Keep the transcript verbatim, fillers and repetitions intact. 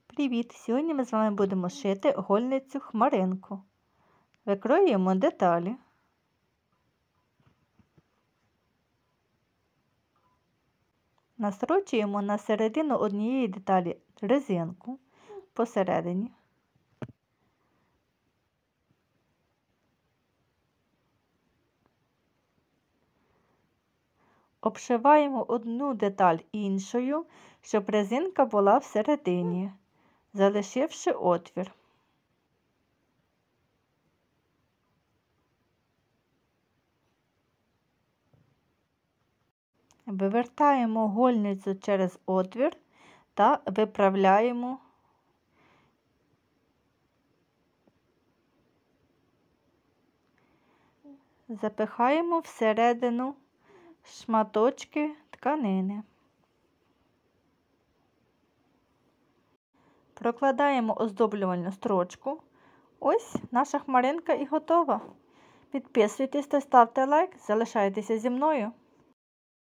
Привіт! Сьогодні ми з вами будемо шити гольницю хмаринку. Викроюємо деталі. Настрочуємо на середину однієї деталі резинку посередині. Обшиваємо одну деталь іншою, щоб резинка була всередині, залишивши отвір. Вивертаємо гольницю через отвір та виправляємо запихаємо всередину шматочки тканини. Прокладаємо оздоблювальну строчку. Ось наша хмаринка і готова. Підписуйтесь та ставте лайк, залишайтеся зі мною.